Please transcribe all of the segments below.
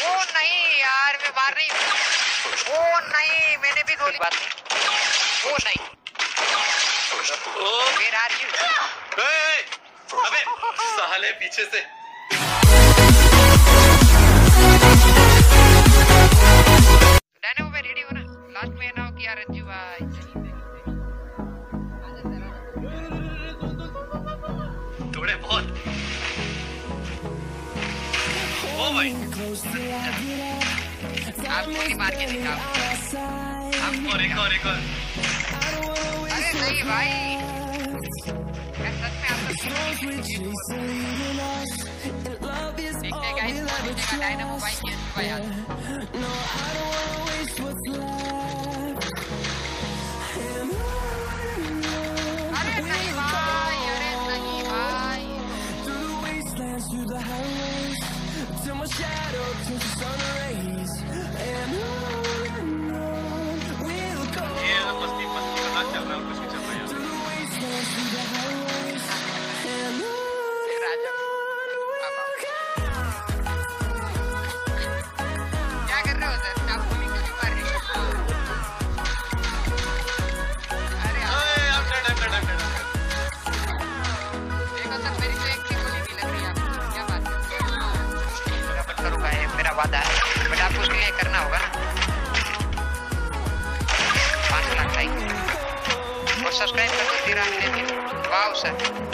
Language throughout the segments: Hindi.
ओ नहीं यार, मैं मार रही हूँ। ओ नहीं, मैंने भी गोली। बात नहीं। ओ नहीं। Where are you? अबे साले पीछे से। डायनामो में रेडी हो ना? लास्ट में ना हो कि यार अज्जू भाई। थोड़े बहुत। ओ भाई। आप गोली मार के दिखाओ। और एक और। अरे नहीं भाई, मैं सच में आपको देखते गाइस, डायनामो भाई की अज्जू भाई आज। अरे नहीं भाई, अरे नहीं भाई। ये मस्ती का नाच चल रहा है, कुछ नहीं चल रहा है। क्या कर रहे हो सर? आप गोली क्यों मार रहे हो? अरे देखो सर, मेरी तो एक भी गोली नहीं लग रही है आपको। क्या बात है? बराबर करूँगा, ये मेरा वादा है, बट आपको उसके लिए करना होगा ना। 5 लाख लाइक और सब्सक्राइब कर दो 13 मिनट के। वाह सर।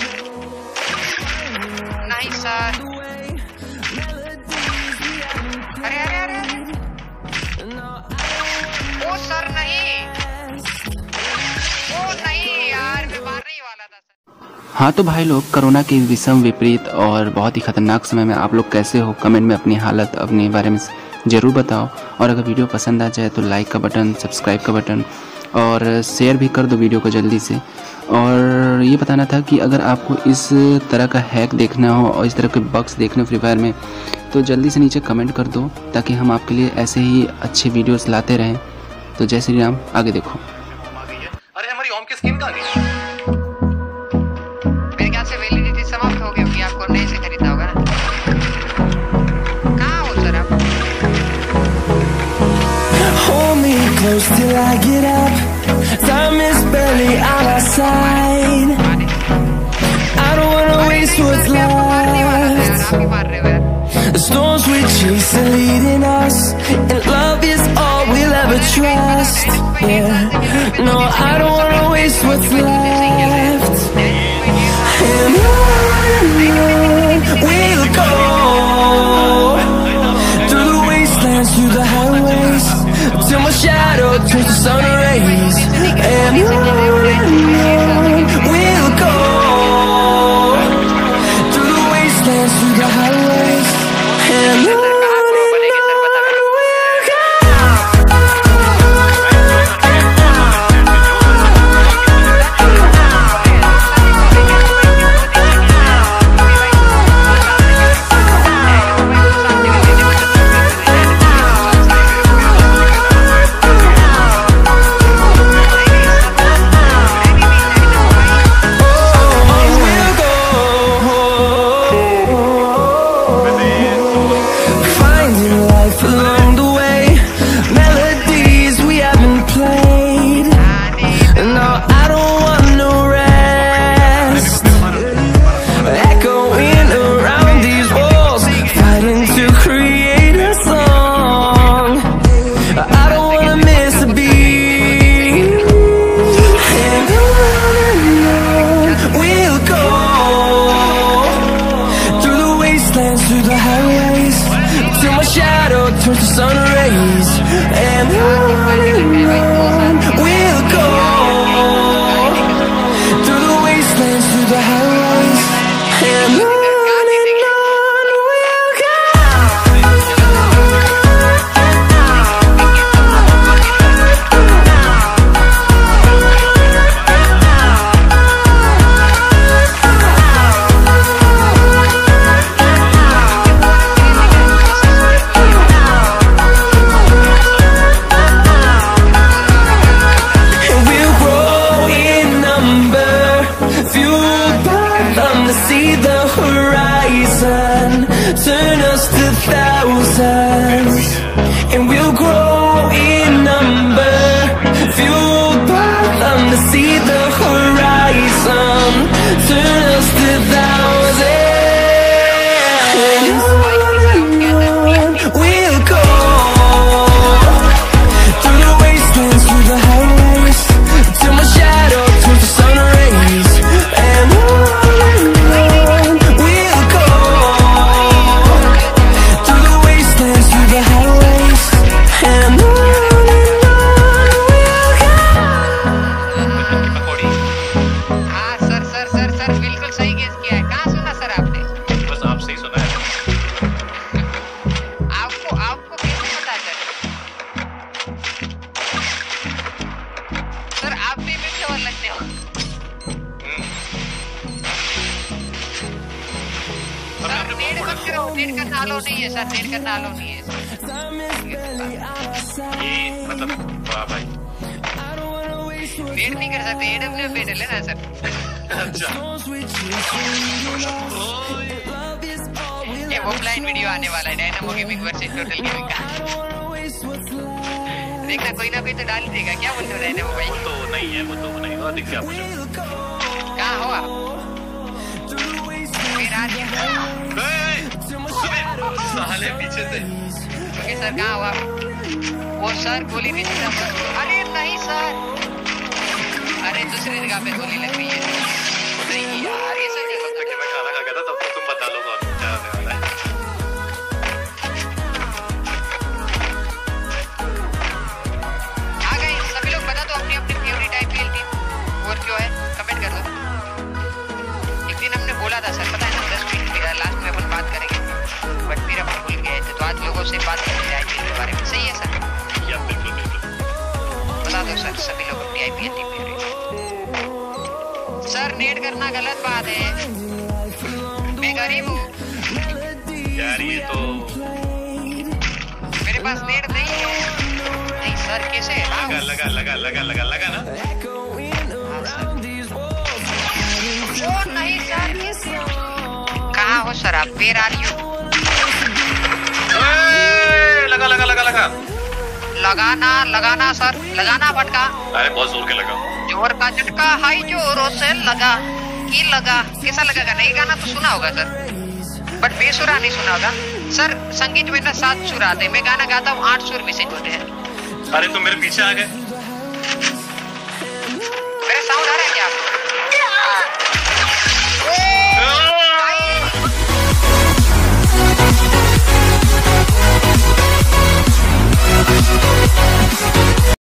नहीं सर। अरे ओ सर नहीं। ओ नहीं यार, मैं मारने ही वाला था सर। हाँ तो भाई लोग, कोरोना के विषम विपरीत और बहुत ही खतरनाक समय में आप लोग कैसे हो? कमेंट में अपनी हालत, अपने बारे में ज़रूर बताओ। और अगर वीडियो पसंद आ जाए तो लाइक का बटन, सब्सक्राइब का बटन और शेयर भी कर दो वीडियो को जल्दी से। और ये बताना था कि अगर आपको इस तरह का हैक देखना हो और इस तरह के बग्स देखने हो फ्री फायर में, तो जल्दी से नीचे कमेंट कर दो ताकि हम आपके लिए ऐसे ही अच्छे वीडियोस लाते रहें। तो जय श्री राम, आगे देखो। अरे हमारी ओम की स्किन कहाँ गई? मेरे ख्याल से वैलिडिटी समाप्त हो गई होगी, आपको नए से खरीदना होगा ना। कहाँ हो सर आप? Hold me close till I get up. Time is barely on our side. I don't wanna waste what's left. आप ही मार रहे हो यार। The storms we chase are leading us, and love is all we'll ever trust. Yeah. No, I don't wanna waste what's left. And on we'll go, through the wastelands, through the highways, till my shadow turns to sun rays. And on we'll go, through the wastelands, through the highways. And on turns to sun rays. And on we'll go, through the wastelands, through the highways. And on we'll go. and we'll grow in number. Fueled by them to see the horizon, turn us to thousands. We'll go through the wastelands, through the highways, till my shadow turns to sun rays. And on we'll go through the wastelands, through the highways, and on we'll go. हाँ सर सर सर सर बिल्कुल सही गेस किया है। कहाँ सुना सर आपने? बस आपसे ही सुना है। आपको कैसे पता सर? सर आप भी फ्लेवर लगते हो। सर नेट मत करो, नेट करना अलाउ नहीं है सर, नेट करना अलाउ नहीं है। ये मतलब वाह भाई। नेट नहीं कर सकते, AWM पे डले ना सर। अच्छा। ये ऑफलाइन वीडियो आने वाला है, Dynamo gaming versus total gaming का। देखना कोई ना कोई तो डाल देगा। क्या बोलते हो डायनामो भाई? वो तो नहीं है, वो तो नहीं हुआ, दिख गया मुझे। कहाँ हो आप? फिर आ रही है। साले पीछे से। ओके सर, कहाँ हो आप? वो सर गोली नहीं चला सर। अरे नहीं सर, अरे दूसरी जगह पे गोली लग रही है। नहीं यार ये सर नहीं होता। मैं खाना खा गया था तब तुम बता लो क्या होने वाला है। आ गए सभी लोग, बता दो अपनी अपनी फेवरेट IPL टीम और क्यों है, कमेंट कर दो। एक दिन हमने बोला था सर, पता है ना 10 मिनट लास्ट में अपन बात करेंगे, बट फिर अपन भूल गए थे। तो आज लोगों से बात करेंगे IPL के बारे में। सही है सर? या बिल्कुल बिल्कुल। बता दो सर सभी लोग अपनी IPL टीम फेवरेट। सर नेट करना गलत बात है, मैं गरीब हूँ यार। ये तो मेरे पास नेट नहीं है। नहीं सर कैसे? लगा लगा लगा लगा लगा लगा ना। ओ नहीं सर कैसे? कहाँ हो सर आप? Where are you? लगा लगा लगा लगा। लगाना लगाना सर, लगाना फटका। अरे बहुत जोर के लगा। जोर का झटका हाई जोरों से लगा की लगा। कैसा लगा गाना? ये गाना तो सुना होगा सर, बट बेसुरा नहीं सुना होगा सर। संगीत में ना 7 सुर आते हैं, मैं गाना गाता हूँ 8 सुर मिसिंग होते हैं। अरे तुम मेरे पीछे आ गए। मेरा साउंड आ रहा है क्या आपको?